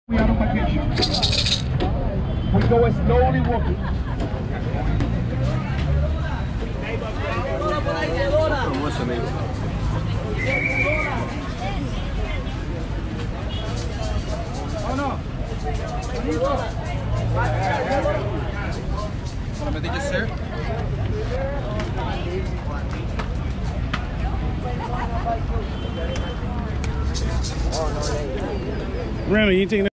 We are on vacation. We go slowly walking. Oh no. Solamente que sir. Randall, you taking